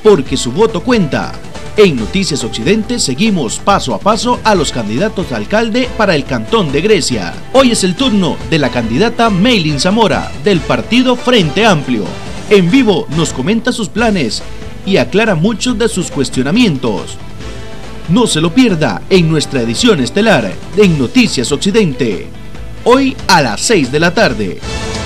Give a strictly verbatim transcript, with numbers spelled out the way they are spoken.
porque su voto cuenta. En Noticias Occidente seguimos paso a paso a los candidatos a alcalde para el Cantón de Grecia. Hoy es el turno de la candidata Meilin Zamora, del partido Frente Amplio. En vivo nos comenta sus planes y aclara muchos de sus cuestionamientos. No se lo pierda en nuestra edición estelar de Noticias Occidente, hoy a las seis de la tarde.